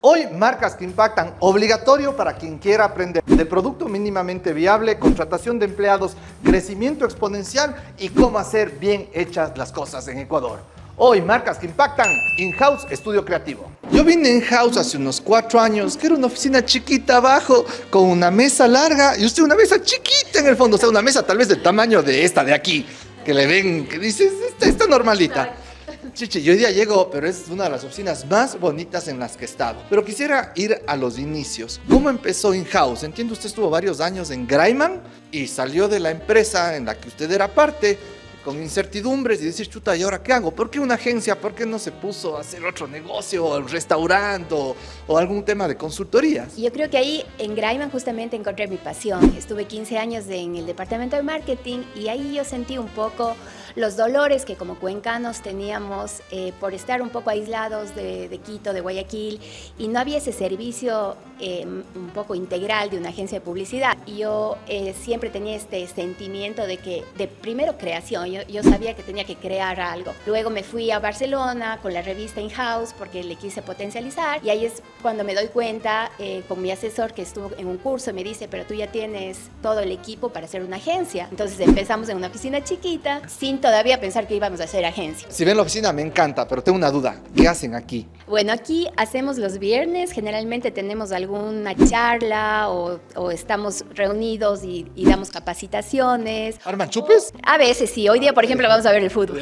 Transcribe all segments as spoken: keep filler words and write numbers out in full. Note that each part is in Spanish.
Hoy, marcas que impactan, obligatorio para quien quiera aprender. De producto mínimamente viable, contratación de empleados, crecimiento exponencial y cómo hacer bien hechas las cosas en Ecuador. Hoy, marcas que impactan, In-House Estudio Creativo. Yo vine a In-House hace unos cuatro años, que era una oficina chiquita abajo, con una mesa larga y usted una mesa chiquita en el fondo, o sea, una mesa tal vez del tamaño de esta de aquí, que le ven, que dices, esta, esta normalita. Chichi, yo hoy día llego, pero es una de las oficinas más bonitas en las que he estado. Pero quisiera ir a los inicios. ¿Cómo empezó In-House? Entiendo, usted estuvo varios años en Graiman y salió de la empresa en la que usted era parte con incertidumbres y decir, chuta, ¿y ahora qué hago? ¿Por qué una agencia? ¿Por qué no se puso a hacer otro negocio, un restaurante o, o algún tema de consultorías? Yo creo que ahí en Graiman justamente encontré mi pasión. Estuve quince años en el departamento de marketing y ahí yo sentí un poco los dolores que como cuencanos teníamos eh, por estar un poco aislados de, de Quito, de Guayaquil, y no había ese servicio eh, un poco integral de una agencia de publicidad. Y yo eh, siempre tenía este sentimiento de que, de primero creación, yo, yo sabía que tenía que crear algo. Luego me fui a Barcelona con la revista In-House porque le quise potencializar, y ahí es cuando me doy cuenta eh, con mi asesor que estuvo en un curso, me dice, pero tú ya tienes todo el equipo para hacer una agencia. Entonces empezamos en una oficina chiquita, sin todavía pensar que íbamos a hacer agencia. Si ven la oficina me encanta, pero tengo una duda. ¿Qué hacen aquí? Bueno, aquí hacemos los viernes, generalmente tenemos alguna charla o, o estamos reunidos y, y damos capacitaciones. ¿Arman chupes? A veces sí, hoy día por ejemplo vamos a ver el fútbol.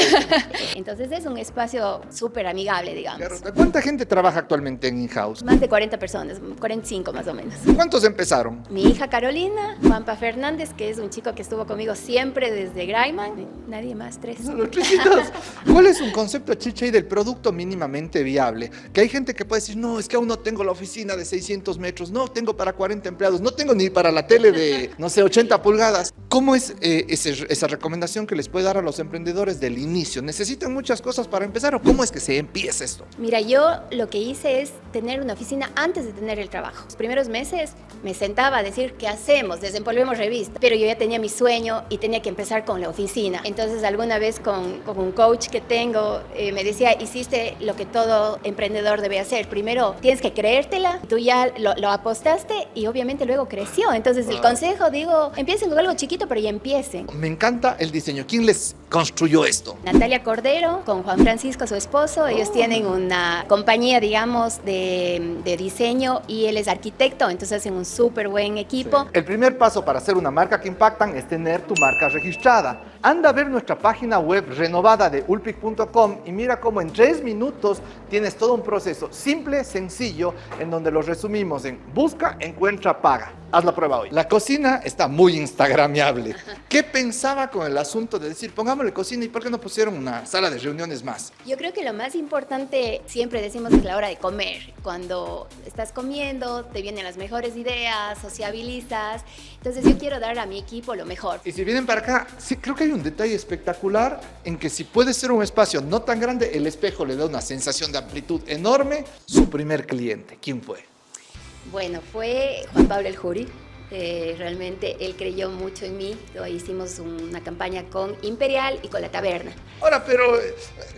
Entonces es un espacio súper amigable, digamos. ¿Cuánta gente trabaja actualmente en In-House? Más de cuarenta personas, cuarenta y cinco más o menos. ¿Cuántos empezaron? Mi hija Carolina, Juanpa Fernández, que es un chico que estuvo conmigo siempre desde Graiman. Nadie más, tres. Solo tresitos. ¿Cuál es un concepto, Chicha, del producto mínimamente viable? Que hay gente que puede decir, no, es que aún no tengo la oficina de seiscientos metros, no tengo para cuarenta empleados, no tengo ni para la tele de, no sé, ochenta pulgadas. ¿Cómo es eh, ese, esa recomendación que les puede dar a los emprendedores del inicio? ¿Necesitan muchas cosas para empezar o cómo es que se empieza esto? Mira, yo lo que hice es tener una oficina antes de tener el trabajo. Los primeros meses me sentaba a decir, ¿qué hacemos? Desempolvemos revista. Pero yo ya tenía mi sueño y tenía que empezar con la oficina. Entonces, alguna vez con, con un coach que tengo, eh, me decía, hiciste lo que todo emprendedor debe hacer. Primero, tienes que creértela, tú ya lo, lo apostaste y obviamente luego creció. Entonces, el consejo, digo, empiecen con algo chiquito, pero ya empiecen. Me encanta el diseño. ¿Quién les construyó esto? Natalia Cordero, con Juan Francisco, su esposo. Ellos oh. tienen una compañía, digamos, de, de diseño y él es arquitecto, entonces hacen un súper buen equipo. Sí. El primer paso para hacer una marca que impactan es tener tu marca registrada. Anda a ver nuestra página web renovada de ulpic punto com y mira cómo en tres minutos tienes todo un proceso simple, sencillo, en donde lo resumimos en busca, encuentra, paga. Haz la prueba hoy. La cocina está muy instagramiable. ¿Qué pensaba con el asunto de decir, pongámosle cocina y por qué no pusieron una sala de reuniones más? Yo creo que lo más importante, siempre decimos, es la hora de comer. Cuando estás comiendo, te vienen las mejores ideas, sociabilizas. Entonces yo quiero dar a mi equipo lo mejor. Y si vienen para acá, sí, creo que hay un detalle espectacular en que si puede ser un espacio no tan grande, el espejo le da una sensación de amplitud enorme. Su primer cliente, ¿quién fue? Bueno, fue Juan Pablo El Juri. Eh, realmente él creyó mucho en mí. Hicimos una campaña con Imperial y con La Taberna. Ahora, pero eh,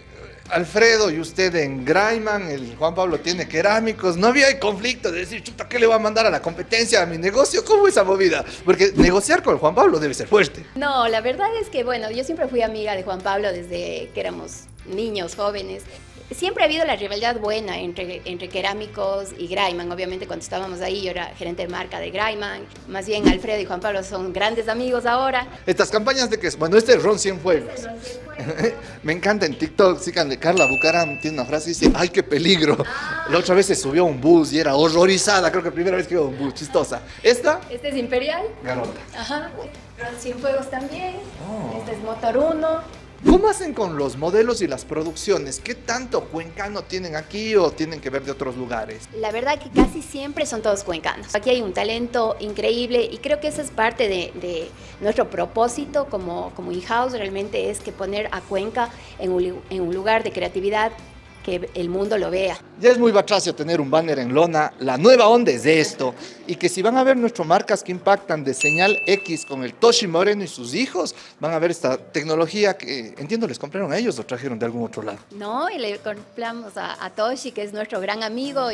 Alfredo y usted en Graiman, el Juan Pablo tiene Keramicos, no había conflicto de decir, chuta, ¿qué le va a mandar a la competencia a mi negocio? ¿Cómo esa movida? Porque negociar con el Juan Pablo debe ser fuerte. No, la verdad es que, bueno, yo siempre fui amiga de Juan Pablo desde que éramos niños, jóvenes. Siempre ha habido la rivalidad buena entre, entre Keramicos y Graiman. Obviamente cuando estábamos ahí yo era gerente de marca de Graiman. Más bien Alfredo y Juan Pablo son grandes amigos ahora. Estas campañas de que es, bueno, este es Ron Cienfuegos. Este Ron Cienfuegos. Me encanta en TikTok, síganle, Carla Bucaram tiene una frase y dice, ¡ay, qué peligro! Ah. La otra vez se subió a un bus y era horrorizada, creo que la primera vez que iba a un bus, chistosa. ¿Esta? Este es Imperial. Garota. Ajá. Ron Cienfuegos también. Oh. Este es Motor uno. ¿Cómo hacen con los modelos y las producciones? ¿Qué tanto cuencano tienen aquí o tienen que ver de otros lugares? La verdad que casi siempre son todos cuencanos. Aquí hay un talento increíble y creo que esa es parte de, de nuestro propósito como, como In-House, realmente es que poner a Cuenca en un, en un lugar de creatividad que el mundo lo vea. Ya es muy batracio tener un banner en lona, la nueva onda es de esto, y que si van a ver nuestras marcas que impactan de señal X con el Toshi Moreno y sus hijos, van a ver esta tecnología que, entiendo, les compraron a ellos o trajeron de algún otro lado. No, y le compramos a, a Toshi, que es nuestro gran amigo, y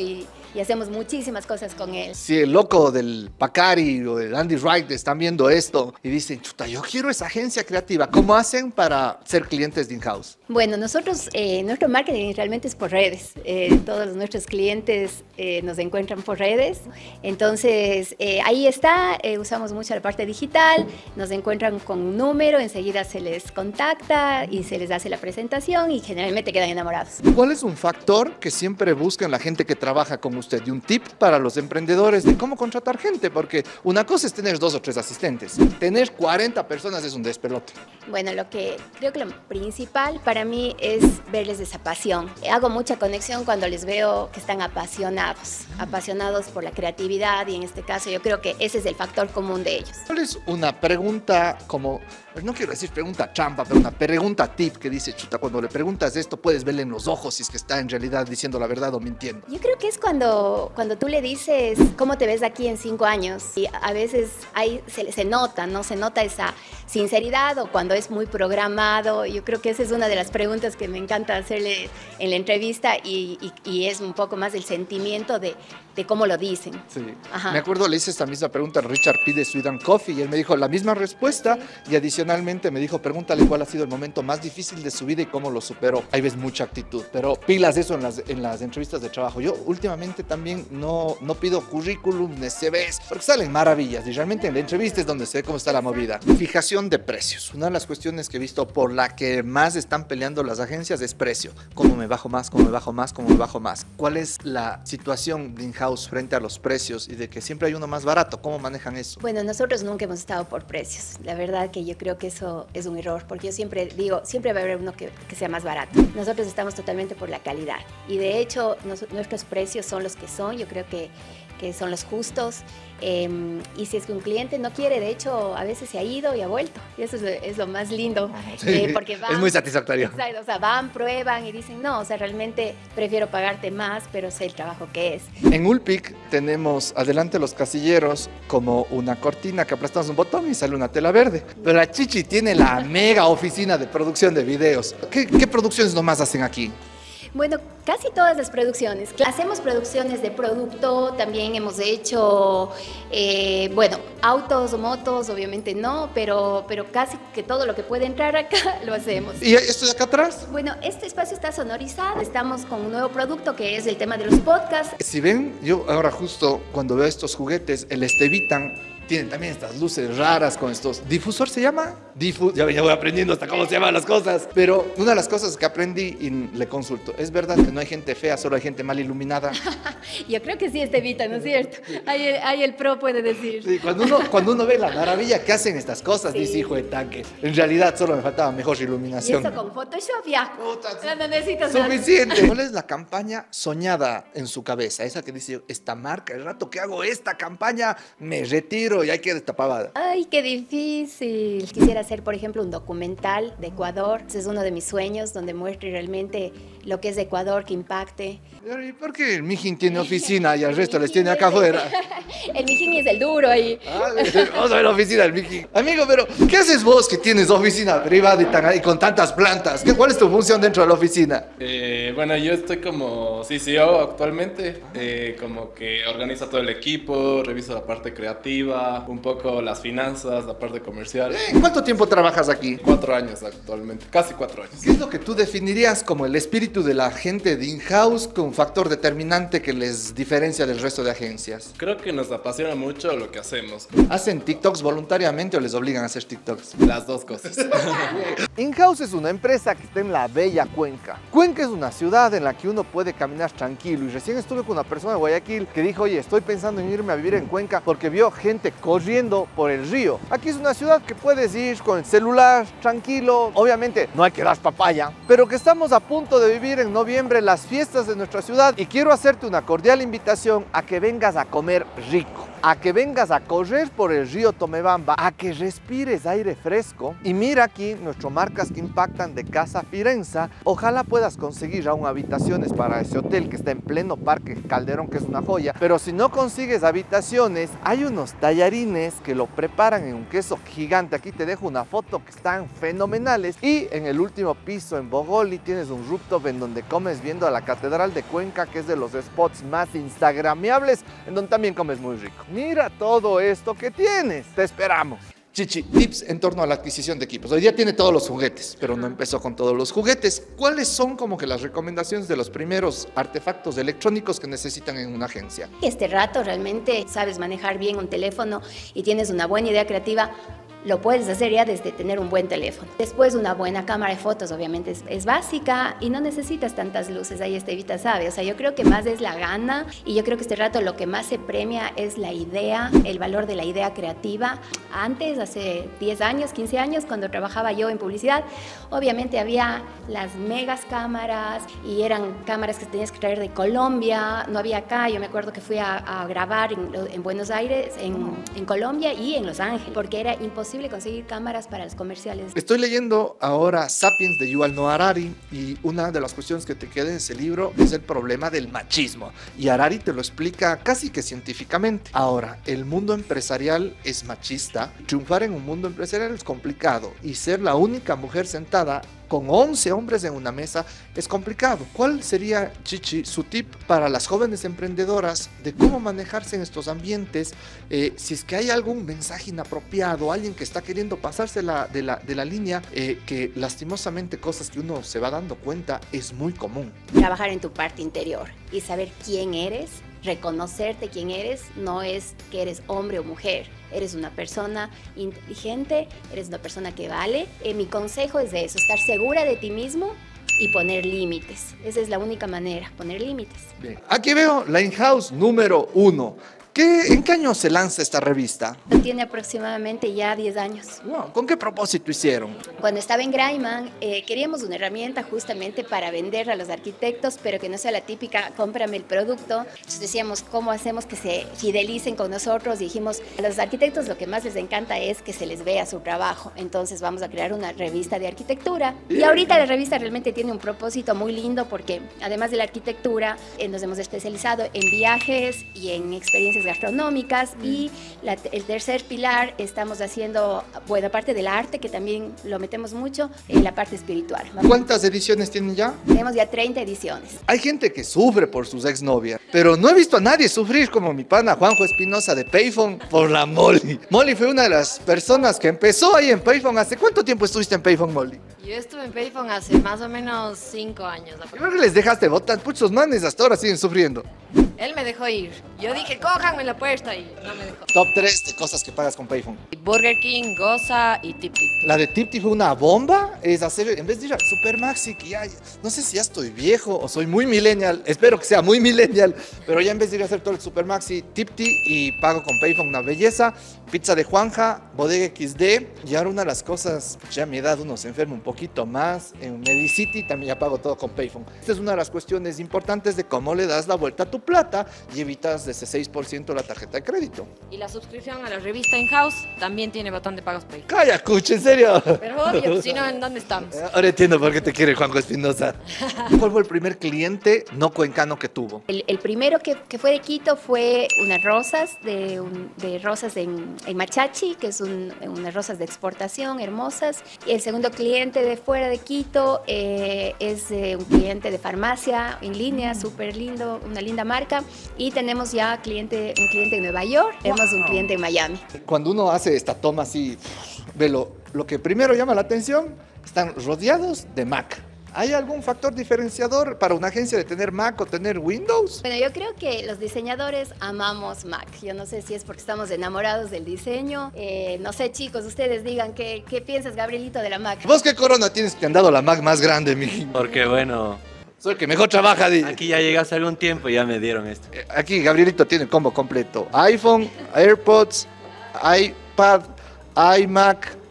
y hacemos muchísimas cosas con él. Si el loco del Pacari o del Andy Wright están viendo esto y dicen, chuta, yo quiero esa agencia creativa, ¿cómo hacen para ser clientes de InHouse? Bueno, nosotros, eh, nuestro marketing realmente es por redes. Eh, todos nuestros clientes eh, nos encuentran por redes. Entonces, eh, ahí está, eh, usamos mucho la parte digital, nos encuentran con un número, enseguida se les contacta y se les hace la presentación y generalmente quedan enamorados. ¿Cuál es un factor que siempre buscan la gente que trabaja con usted? Y un tip para los emprendedores de cómo contratar gente, porque una cosa es tener dos o tres asistentes, tener cuarenta personas es un despelote. Bueno, lo que creo que lo principal para mí es verles esa pasión. Hago mucha conexión cuando les veo que están apasionados, apasionados por la creatividad y en este caso yo creo que ese es el factor común de ellos. ¿Cuál es una pregunta como, no quiero decir pregunta trampa, pero una pregunta tip que dice, chuta, cuando le preguntas esto puedes verle en los ojos si es que está en realidad diciendo la verdad o mintiendo? Yo creo que es cuando, cuando tú le dices cómo te ves de aquí en cinco años y a veces ahí se, se nota, ¿no? Se nota esa sinceridad o cuando es muy programado. Yo creo que esa es una de las preguntas que me encanta hacerle en la entrevista y, y, y es un poco más el sentimiento de, de cómo lo dicen. Sí. Ajá. Me acuerdo, le hice esta misma pregunta a Richard P. de Sweet and Coffee y él me dijo la misma respuesta y adicionalmente me dijo, pregúntale cuál ha sido el momento más difícil de su vida y cómo lo superó. Ahí ves mucha actitud, pero pilas eso en las, en las entrevistas de trabajo. Yo últimamente también no, no pido currículum ni C Vs porque salen maravillas y realmente en la entrevista es donde se ve cómo está la movida. Fijación de precios. Una de las cuestiones que he visto por la que más están peleando las agencias es precio. ¿Cómo me bajo más? ¿Cómo me bajo más? ¿Cómo me bajo más? ¿Cuál es la situación de InHouse frente a los precios y de que siempre hay uno más barato? ¿Cómo manejan eso? Bueno, nosotros nunca hemos estado por precios. La verdad que yo creo que eso es un error, porque yo siempre digo, siempre va a haber uno que, que sea más barato. Nosotros estamos totalmente por la calidad y de hecho nos, nuestros precios son los que son, yo creo que, que son los justos. Eh, y si es que un cliente no quiere, de hecho, a veces se ha ido y ha vuelto. Y eso es, es lo más lindo. Sí, eh, porque van, es muy satisfactorio. Exacto, o sea, van, prueban y dicen, no, o sea, realmente prefiero pagarte más, pero sé el trabajo que es. En Ulpic tenemos adelante los casilleros como una cortina que aplastamos un botón y sale una tela verde. Pero la Chichi tiene la mega oficina de producción de videos. ¿Qué, qué producciones nomás hacen aquí? Bueno, casi todas las producciones. Hacemos producciones de producto, también hemos hecho, eh, bueno, autos o motos, obviamente no, pero, pero casi que todo lo que puede entrar acá lo hacemos. ¿Y esto de acá atrás? Bueno, este espacio está sonorizado. Estamos con un nuevo producto que es el tema de los podcasts. Si ven, yo ahora justo cuando veo estos juguetes, el Estevitan tiene también estas luces raras con estos... ¿Difusor se llama? Difu... Ya, ya voy aprendiendo hasta cómo se llaman las cosas. Pero una de las cosas que aprendí y le consulto, ¿es verdad que no hay gente fea, solo hay gente mal iluminada? Yo creo que sí, Estevita, ¿no es cierto? Ahí el, ahí el pro puede decir. Sí, cuando uno, cuando uno ve la maravilla que hacen estas cosas, Sí. dice, hijo de tanque, en realidad solo me faltaba mejor Y iluminación. eso con Photoshop ya. Puta, No, no necesitas nada. suficiente. ¿Cuál es la campaña soñada en su cabeza? Esa que dice, esta marca, el rato que hago esta campaña, me retiro y hay que destapar. Ay, qué difícil. Quisiera hacer, por ejemplo, un documental de Ecuador. Ese es uno de mis sueños, donde muestre realmente lo que es de Ecuador, que impacte. ¿Y por qué el Mijin tiene oficina y al resto les tiene acá afuera? El Mijín es el duro ahí. Ah, vamos a ver la oficina del Mijin. Amigo, pero ¿qué haces vos que tienes oficina privada y, tan, y con tantas plantas? ¿Qué, ¿Cuál es tu función dentro de la oficina? Eh, bueno, yo estoy como C C O actualmente, eh, como que organizo todo el equipo, reviso la parte creativa, un poco las finanzas, la parte comercial. ¿En cuánto tiempo trabajas aquí? Cuatro años actualmente, casi cuatro años. ¿Qué es lo que tú definirías como el espíritu de la gente de InHouse como un factor determinante que les diferencia del resto de agencias? Creo que nos apasiona mucho lo que hacemos, ¿Hacen TikToks voluntariamente o les obligan a hacer TikToks? las dos cosas. InHouse es una empresa que está en la bella Cuenca. Cuenca es una ciudad en la que uno puede caminar tranquilo y recién estuve con una persona de Guayaquil que dijo, oye, estoy pensando en irme a vivir en Cuenca porque vio gente corriendo por el río. Aquí es una ciudad que puedes ir con el celular tranquilo, obviamente no hay que dar papaya, pero que estamos a punto de vivir en noviembre las fiestas de nuestra ciudad y quiero hacerte una cordial invitación a que vengas a comer rico. a que vengas a correr por el río Tomebamba, a que respires aire fresco. Y mira aquí nuestras marcas que impactan de Casa Firenza. Ojalá puedas conseguir aún habitaciones para ese hotel que está en pleno Parque Calderón, que es una joya. Pero si no consigues habitaciones, hay unos tallarines que lo preparan en un queso gigante. Aquí te dejo una foto que están fenomenales. Y en el último piso, en Bogoli, tienes un rooftop en donde comes viendo a la Catedral de Cuenca, que es de los spots más instagramiables, en donde también comes muy rico. Mira todo esto que tienes. Te esperamos. Chichi, tips en torno a la adquisición de equipos. Hoy día tiene todos los juguetes, pero no empezó con todos los juguetes. ¿Cuáles son como que las recomendaciones de los primeros artefactos electrónicos que necesitan en una agencia? Este rato realmente sabes manejar bien un teléfono y tienes una buena idea creativa, lo puedes hacer ya desde tener un buen teléfono. Después una buena cámara de fotos obviamente es, es básica y no necesitas tantas luces, ahí Estevita sabe. O sea, yo creo que más es la gana y yo creo que este rato lo que más se premia es la idea, el valor de la idea creativa. Antes, hace diez años, quince años, cuando trabajaba yo en publicidad, obviamente había las megas cámaras y eran cámaras que tenías que traer de Colombia, no había acá. Yo me acuerdo que fui a, a grabar en, en Buenos Aires, en, en Colombia y en Los Ángeles, porque era imposible conseguir cámaras para los comerciales. Estoy leyendo ahora Sapiens de Yuval Noah Harari y una de las cuestiones que te queda en ese libro es el problema del machismo. Y Harari te lo explica casi que científicamente. Ahora, el mundo empresarial es machista. Triunfar en un mundo empresarial es complicado y ser la única mujer sentada con once hombres en una mesa es complicado. ¿Cuál sería, Chichi, su tip para las jóvenes emprendedoras de cómo manejarse en estos ambientes? Eh, si es que hay algún mensaje inapropiado, alguien que está queriendo pasarse la, de, la, de la línea, eh, que lastimosamente cosas que uno se va dando cuenta es muy común. Trabajar en tu parte interior y saber quién eres, reconocerte quién eres, no es que eres hombre o mujer. Eres una persona inteligente, eres una persona que vale. Eh, mi consejo es de eso, estar segura de ti mismo y poner límites. Esa es la única manera, poner límites. Bien. Aquí veo la in-house número uno. ¿Qué, ¿En qué año se lanza esta revista? Tiene aproximadamente ya diez años. Wow, ¿con qué propósito hicieron? Cuando estaba en Graiman, eh, queríamos una herramienta justamente para vender a los arquitectos, pero que no sea la típica, cómprame el producto. Entonces decíamos, ¿cómo hacemos que se fidelicen con nosotros? Y dijimos, a los arquitectos lo que más les encanta es que se les vea su trabajo. Entonces vamos a crear una revista de arquitectura. Y ahorita la revista realmente tiene un propósito muy lindo porque además de la arquitectura, eh, nos hemos especializado en viajes y en experiencias gastronómicas y la, el tercer pilar estamos haciendo buena parte del arte, que también lo metemos mucho en la parte espiritual. ¿Cuántas ediciones tienen ya? Tenemos ya treinta ediciones. Hay gente que sufre por sus exnovias, pero no he visto a nadie sufrir como mi pana Juanjo Espinosa de Payphone por la Molly. Molly fue una de las personas que empezó ahí en Payphone. ¿Hace cuánto tiempo estuviste en Payphone, Molly? Yo estuve en Payphone hace más o menos cinco años. Creo que les dejaste botar, puchos manes hasta ahora siguen sufriendo. Él me dejó ir. Yo dije, cójanme la puerta y no me dejó. Top tres de cosas que pagas con Payphone. Burger King, Goza y Tip Tip. La de Tip Tip fue una bomba. Es hacer, en vez de ir a Supermaxi, que ya, no sé si ya estoy viejo o soy muy millennial. Espero que sea muy millennial. Pero ya en vez de ir a hacer todo el Supermaxi, Tip Tip y pago con Payphone una belleza. Pizza de Juanja, Bodega equis de. Y ahora una de las cosas, ya a mi edad uno se enferma un poquito más. En Medicity también ya pago todo con Payphone. Esta es una de las cuestiones importantes de cómo le das la vuelta a tu plata y evitas de ese seis por ciento la tarjeta de crédito. Y la suscripción a la revista In-House también tiene botón de pagos Pay. ¡Calla, cucho! ¿En serio? Pero obvio, si no, ¿en dónde estamos? Ahora entiendo por qué te quiere Juanjo Espinosa. ¿Cuál fue el primer cliente no cuencano que tuvo? El, el primero que, que fue de Quito fue unas rosas, de, un, de rosas en, en Machachi, que es un, unas rosas de exportación hermosas. Y el segundo cliente de fuera de Quito eh, es eh, un cliente de farmacia en línea, súper lindo, una linda marca. Y tenemos ya cliente, un cliente en Nueva York, tenemos wow. un cliente en Miami. Cuando uno hace esta toma así, ve lo, lo que primero llama la atención, están rodeados de Mac. ¿Hay algún factor diferenciador para una agencia de tener Mac o tener Windows? Bueno, yo creo que los diseñadores amamos Mac. Yo no sé si es porque estamos enamorados del diseño. Eh, no sé, chicos, ustedes digan qué, qué piensas, Gabrielito, de la Mac. ¿Vos qué corona tienes que te han dado la Mac más grande, mi? Porque bueno... Soy el que mejor trabaja. Aquí ya llegué hace algún tiempo y ya me dieron esto. Aquí Gabrielito tiene el combo completo. iPhone, AirPods, iPad, iMac,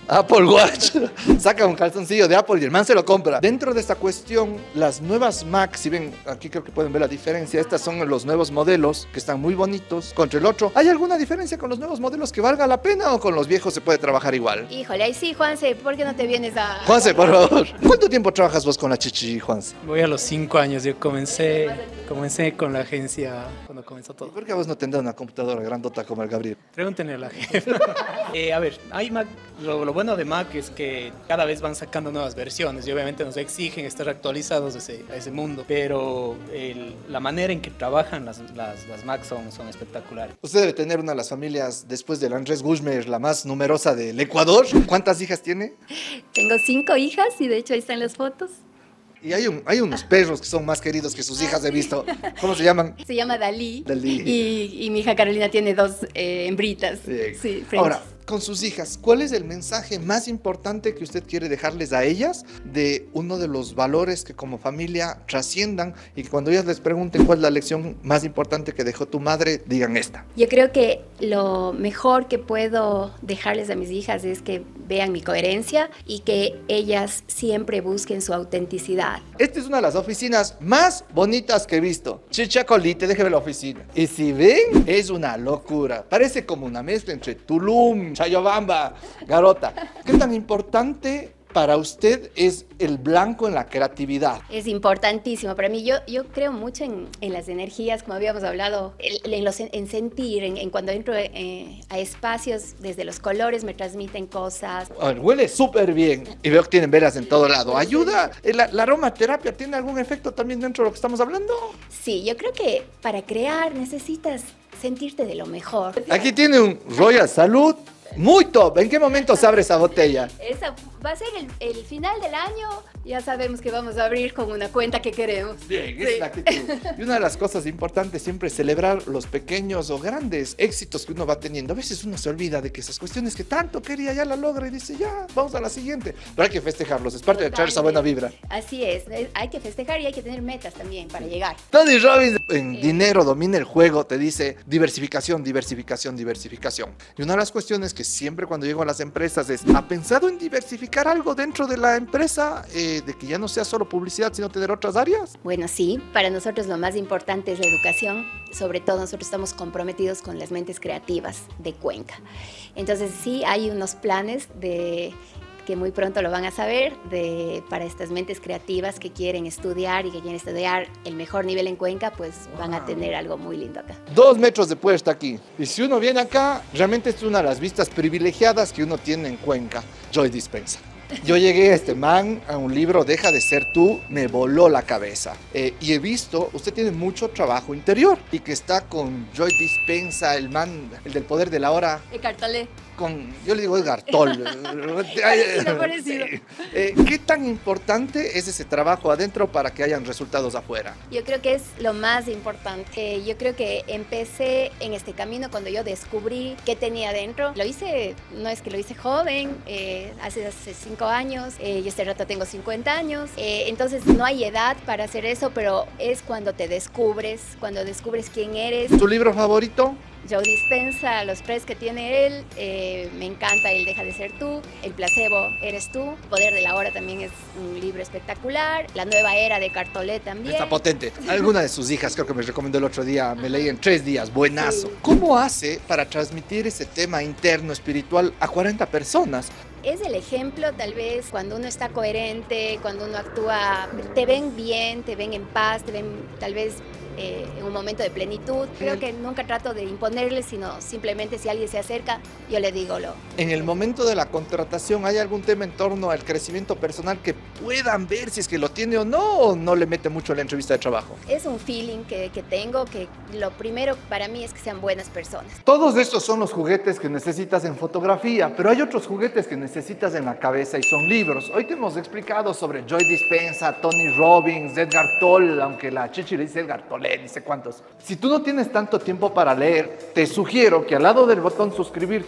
Apple Watch. Saca un calzoncillo de Apple y el man se lo compra. Dentro de esta cuestión, las nuevas Mac, si ven, aquí creo que pueden ver la diferencia. Estas son los nuevos modelos que están muy bonitos contra el otro. ¿Hay alguna diferencia con los nuevos modelos que valga la pena o con los viejos se puede trabajar igual? Híjole, ahí sí, Juanse, ¿por qué no te vienes a...? Juanse, por favor. ¿Cuánto tiempo trabajas vos con la Chichi, Juanse? Voy a los cinco años. Yo comencé, comencé con la agencia cuando comenzó todo. ¿Por qué a vos no tendrás una computadora grandota como el Gabriel? Pregúntenle a la jefa. eh, a ver, hay Mac, lo, lo bueno de Mac es que cada vez van sacando nuevas versiones y obviamente nos exigen estar actualizados a ese, a ese mundo, pero el, la manera en que trabajan las, las, las Mac son, son espectaculares. Usted debe tener una de las familias, después del Andrés Guzmán, la más numerosa del Ecuador. ¿Cuántas hijas tiene? Tengo cinco hijas y de hecho ahí están las fotos. Y hay, un, hay unos perros que son más queridos que sus hijas, he visto. ¿Cómo se llaman? Se llama Dalí. Dalí. Y, y mi hija Carolina tiene dos eh, hembritas. Bien. Sí, Ahora, con sus hijas, ¿cuál es el mensaje más importante que usted quiere dejarles a ellas de uno de los valores que como familia trasciendan y que cuando ellas les pregunten cuál es la lección más importante que dejó tu madre, digan esta? Yo creo que lo mejor que puedo dejarles a mis hijas es que vean mi coherencia y que ellas siempre busquen su autenticidad. Esta es una de las oficinas más bonitas que he visto. Chichacolite, déjeme la oficina. Y si ven, es una locura. Parece como una mezcla entre Tulum, Chayobamba, Garota. ¿Qué tan importante para usted es el blanco en la creatividad? Es importantísimo. Para mí, yo, yo creo mucho en, en las energías, como habíamos hablado, en, en, los, en sentir, en, en cuando entro eh, a espacios, desde los colores me transmiten cosas. A ver, huele súper bien y veo que tienen velas en todo lado. ¿Ayuda? ¿La, la aromaterapia tiene algún efecto también dentro de lo que estamos hablando? Sí, yo creo que para crear necesitas sentirte de lo mejor. Aquí tiene un Royal Salud. Muy top. ¿En qué momento se abre esa botella? Esa va a ser el, el final del año. Ya sabemos que vamos a abrir con una cuenta que queremos. Bien, Sí. esa es la actitud. Y una de las cosas importantes siempre es celebrar los pequeños o grandes éxitos que uno va teniendo. A veces uno se olvida de que esas cuestiones que tanto quería ya la logra y dice, ya, vamos a la siguiente. Pero hay que festejarlos, es parte de echar esa buena vibra. Así es, hay que festejar y hay que tener metas también para llegar. Tony Robbins en Dinero Domina el Juego te dice diversificación, diversificación, diversificación. Y una de las cuestiones que siempre cuando llego a las empresas es, ¿ha pensado en diversificar algo dentro de la empresa? Eh, de que ya no sea solo publicidad, sino tener otras áreas. Bueno, sí, para nosotros lo más importante es la educación. Sobre todo nosotros estamos comprometidos con las mentes creativas de Cuenca. Entonces sí hay unos planes de que muy pronto lo van a saber, de, para estas mentes creativas que quieren estudiar y que quieren estudiar el mejor nivel en Cuenca, pues van a tener algo muy lindo acá. Dos metros de puerta aquí. Y si uno viene acá, realmente es una de las vistas privilegiadas que uno tiene en Cuenca. Joy Dispensa. Yo llegué a este man, a un libro, Deja de ser tú, me voló la cabeza. Eh, y he visto, usted tiene mucho trabajo interior y que está con Joy Dispensa, el man, el del poder de la hora. El cartolé. Con, yo le digo Edgar Toll. Parecido, parecido. Sí. Eh, ¿Qué tan importante es ese trabajo adentro para que hayan resultados afuera? Yo creo que es lo más importante. Yo creo que empecé en este camino cuando yo descubrí qué tenía dentro. Lo hice, no es que lo hice joven, eh, hace, hace cinco años, eh, yo este rato tengo cincuenta años, eh, entonces no hay edad para hacer eso, pero es cuando te descubres, cuando descubres quién eres. ¿Tu libro favorito? Joe Dispensa, los tres que tiene él, eh, me encanta el Deja de ser tú, El placebo eres tú, Poder de la hora también es un libro espectacular, La nueva era de Cartolé también. Está potente. Alguna de sus hijas creo que me recomendó el otro día, me leí en tres días, buenazo. ¿Cómo hace para transmitir ese tema interno espiritual a cuarenta personas? Es el ejemplo, tal vez, cuando uno está coherente, cuando uno actúa, te ven bien, te ven en paz, te ven tal vez eh, en un momento de plenitud. Creo que nunca trato de imponerle, sino simplemente si alguien se acerca, yo le digo lo. En el momento de la contratación, ¿hay algún tema en torno al crecimiento personal que puedan ver si es que lo tiene o no, o no le mete mucho a la entrevista de trabajo? Es un feeling que, que tengo, que lo primero para mí es que sean buenas personas. Todos estos son los juguetes que necesitas en fotografía, pero hay otros juguetes que necesitas en la cabeza y son libros. Hoy te hemos explicado sobre Joy Dispensa, Tony Robbins, Edgar Toll, aunque la Chichi le dice Edgar Tolle, dice cuántos. Si tú no tienes tanto tiempo para leer, te sugiero que al lado del botón suscribirte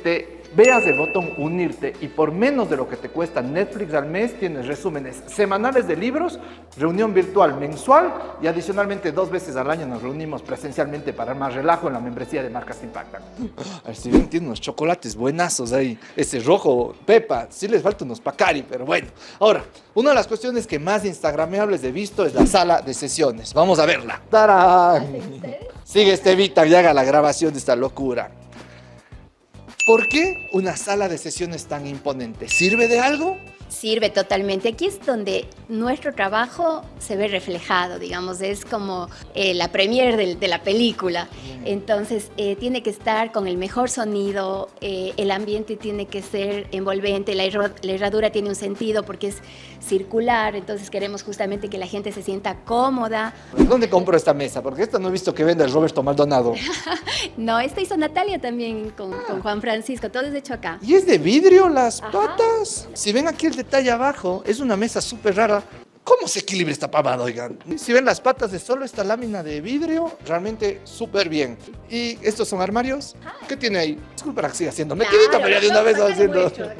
veas el botón unirte y por menos de lo que te cuesta Netflix al mes tienes resúmenes semanales de libros, reunión virtual mensual y adicionalmente dos veces al año nos reunimos presencialmente para más relajo en la membresía de Marcas que Impactan. A ver si ven, tiene unos chocolates buenazos ahí. Ese rojo, Pepa, sí les falta unos Pacari, pero bueno. Ahora, una de las cuestiones que más instagrameables he visto es la sala de sesiones. Vamos a verla. ¡Tarán! Sigue este Vita y haga la grabación de esta locura. ¿Por qué una sala de sesiones tan imponente? ¿Sirve de algo? Sirve totalmente. Aquí es donde nuestro trabajo se ve reflejado, digamos, es como eh, la premiere de, de la película. Entonces, eh, tiene que estar con el mejor sonido, eh, el ambiente tiene que ser envolvente, la, la herradura tiene un sentido porque es circular, entonces queremos justamente que la gente se sienta cómoda. ¿Dónde compro esta mesa? Porque esta no he visto que venda el Roberto Maldonado. No, esta hizo Natalia también con, ah. con Juan Francisco, todo es hecho acá. ¿Y es de vidrio las Ajá. patas? Si ven aquí el detalle abajo, es una mesa súper rara. ¿Cómo se equilibra esta pavada, oigan? Si ven las patas de solo esta lámina de vidrio, realmente súper bien. ¿Y estos son armarios? ¿Qué tiene ahí? Disculpa que siga haciendo metidito, Claro, pero ya de una no, vez no, haciendo... muestro.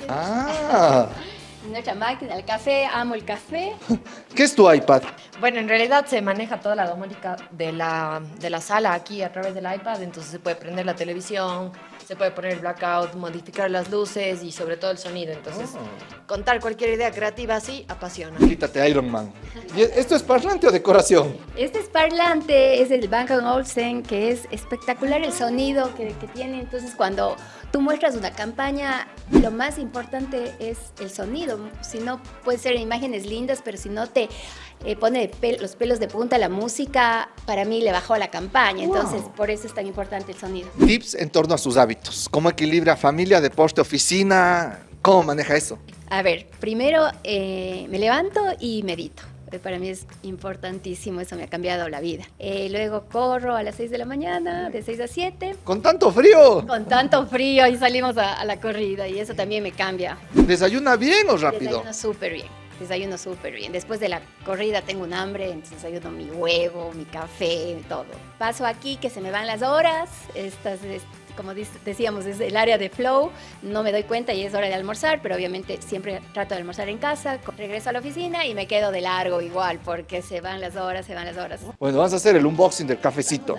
Ah. Nuestra máquina, el café, amo el café. ¿Qué es tu iPad? Bueno, en realidad se maneja toda la domótica de la, de la sala aquí a través del iPad, entonces se puede prender la televisión, se puede poner el blackout, modificar las luces y sobre todo el sonido. Entonces, oh. contar cualquier idea creativa así apasiona. Quítate Iron Man. ¿Y esto es parlante o decoración? Este es parlante, es el Bang and Olufsen, que es espectacular el sonido que, que tiene. Entonces, cuando tú muestras una campaña, lo más importante es el sonido. Si no, puede ser imágenes lindas, pero si no te eh, pone de pel los pelos de punta la música, para mí le bajó la campaña. Entonces, wow. por eso es tan importante el sonido. Tips en torno a sus hábitos. ¿Cómo equilibra familia, deporte, oficina? ¿Cómo maneja eso? A ver, primero eh, me levanto y medito. Para mí es importantísimo, eso me ha cambiado la vida. Eh, luego corro a las seis de la mañana, de seis a siete. ¿Con tanto frío? Con tanto frío y salimos a, a la corrida y eso también me cambia. ¿Desayuna bien o rápido? Desayuno súper bien, desayuno súper bien. Después de la corrida tengo un hambre, entonces desayuno mi huevo, mi café, todo. Paso aquí que se me van las horas, estas... estas como decíamos, es el área de flow, no me doy cuenta y es hora de almorzar, pero obviamente siempre trato de almorzar en casa, regreso a la oficina y me quedo de largo igual, porque se van las horas, se van las horas. Bueno, vamos a hacer el unboxing del cafecito.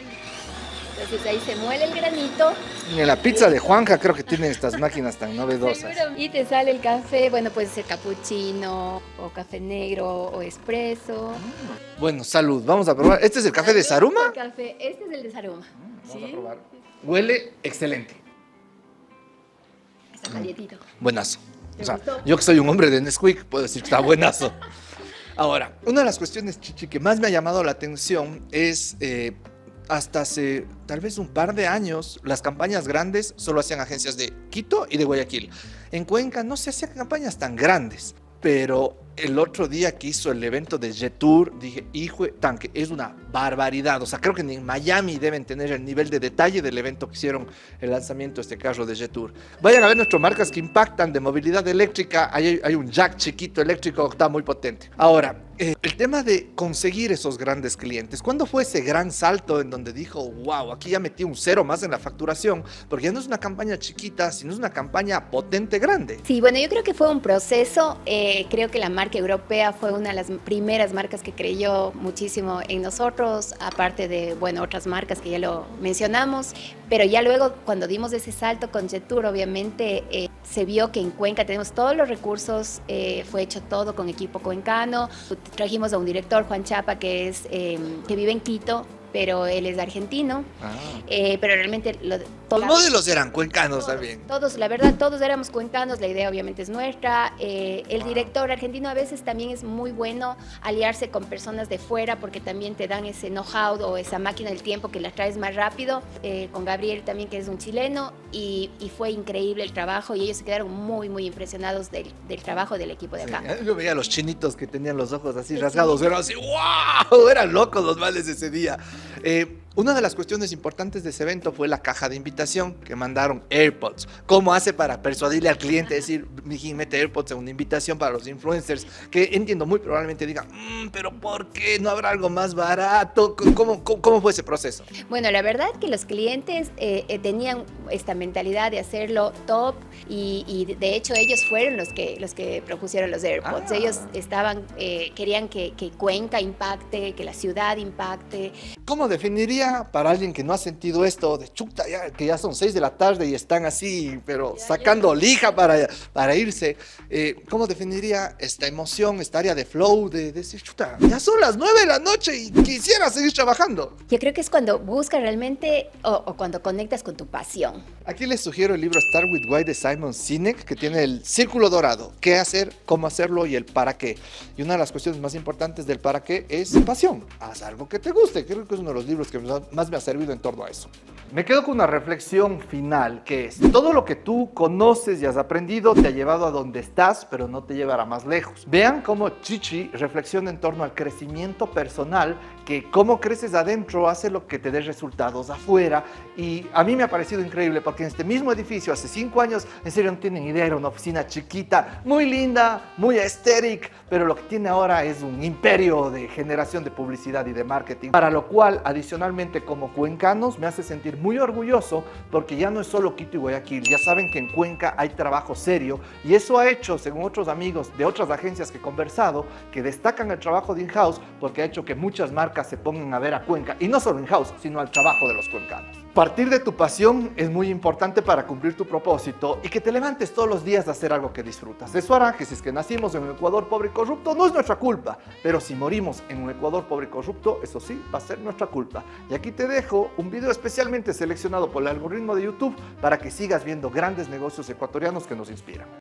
Entonces ahí se muele el granito. Y en la pizza de Juanja creo que tienen estas máquinas tan novedosas. Y te sale el café, bueno, puede ser cappuccino, o café negro, o espresso. Bueno, salud, vamos a probar. ¿Este es el café de Saruma? Café. Este es el de Saruma. Vamos ¿Sí? a probar. Huele excelente. Está calientito. Buenazo. O sea, gustó? yo que soy un hombre de Nesquik puedo decir que está buenazo. Ahora, una de las cuestiones, Chichi, que más me ha llamado la atención es eh, hasta hace tal vez un par de años, las campañas grandes solo hacían agencias de Quito y de Guayaquil. En Cuenca no se hacían campañas tan grandes, pero el otro día que hizo el evento de Jetour, dije, hijo de tanque, es una barbaridad. O sea, creo que en Miami deben tener el nivel de detalle del evento que hicieron el lanzamiento de este carro de Jetour. Vayan a ver nuestras marcas que impactan de movilidad eléctrica. Hay, hay un jack chiquito eléctrico que está muy potente. Ahora, eh, el tema de conseguir esos grandes clientes. ¿Cuándo fue ese gran salto en donde dijo, wow, aquí ya metí un cero más en la facturación? Porque ya no es una campaña chiquita, sino es una campaña potente, grande. Sí, bueno, yo creo que fue un proceso. Eh, creo que la marca europea fue una de las primeras marcas que creyó muchísimo en nosotros, aparte de, bueno, otras marcas que ya lo mencionamos, pero ya luego cuando dimos ese salto con Jetour, obviamente eh, se vio que en Cuenca tenemos todos los recursos, eh, fue hecho todo con equipo cuencano, trajimos a un director, Juan Chapa, que, es, eh, que vive en Quito, pero él es argentino, ah. eh, pero realmente... Lo, Los modelos eran cuencanos todos, también. Todos, la verdad, todos éramos cuencanos, la idea obviamente es nuestra. Eh, el wow. director argentino a veces también es muy bueno aliarse con personas de fuera porque también te dan ese know-how o esa máquina del tiempo que la traes más rápido. Eh, con Gabriel también, que es un chileno, y, y fue increíble el trabajo y ellos se quedaron muy, muy impresionados del, del trabajo del equipo de acá. Sí, yo veía a los chinitos que tenían los ojos así sí, rasgados, sí. eran así, ¡wow! Eran locos los males ese día. Eh, una de las cuestiones importantes de ese evento fue la caja de invitación que mandaron AirPods. ¿Cómo hace para persuadirle al cliente, decir, mijín, mete AirPods en una invitación para los influencers? Que entiendo, muy probablemente digan, mmm, pero ¿por qué no habrá algo más barato? ¿Cómo, cómo, cómo fue ese proceso? Bueno, la verdad que los clientes eh, eh, tenían esta mentalidad de hacerlo top y, y de hecho ellos fueron los que, los que propusieron los AirPods. Ah. Ellos estaban, eh, querían que, que Cuenca impacte, que la ciudad impacte. ¿Cómo definiría para alguien que no ha sentido esto de chuta, ya, que ya son seis de la tarde y están así, pero Ya, sacando ya. lija para, para irse? Eh, ¿Cómo definiría esta emoción, esta área de flow, de, de decir, chuta, ya son las nueve de la noche y quisiera seguir trabajando? Yo creo que es cuando buscas realmente o, o cuando conectas con tu pasión. Aquí les sugiero el libro Start with Why de Simon Sinek, que tiene el círculo dorado, qué hacer, cómo hacerlo y el para qué. Y una de las cuestiones más importantes del para qué es pasión. Haz algo que te guste. Creo que es uno de los libros que más me ha servido en torno a eso. Me quedo con una reflexión final, que es, todo lo que tú conoces y has aprendido te ha llevado a donde estás, pero no te llevará más lejos. Vean cómo Chichi reflexiona en torno al crecimiento personal, que cómo creces adentro hace lo que te dé resultados afuera. Y a mí me ha parecido increíble, porque en este mismo edificio, hace cinco años, en serio no tienen idea, era una oficina chiquita, muy linda, muy aesthetic, pero lo que tiene ahora es un imperio de generación de publicidad y de marketing, para lo cual, adicionalmente, como cuencanos, me hace sentir muy orgulloso, porque ya no es solo Quito y Guayaquil, ya saben que en Cuenca hay trabajo serio, y eso ha hecho, según otros amigos de otras agencias que he conversado, que destacan el trabajo de in-house, porque ha hecho que muchas marcas se pongan a ver a Cuenca, y no solo in-house, sino al trabajo de los cuencanos. Partir de tu pasión es muy importante para cumplir tu propósito y que te levantes todos los días a hacer algo que disfrutas. Eso hará que si es que nacimos en un Ecuador pobre y corrupto, no es nuestra culpa, pero si morimos en un Ecuador pobre y corrupto, eso sí, va a ser nuestra culpa. Y aquí te dejo un video especialmente seleccionado por el algoritmo de YouTube para que sigas viendo grandes negocios ecuatorianos que nos inspiran.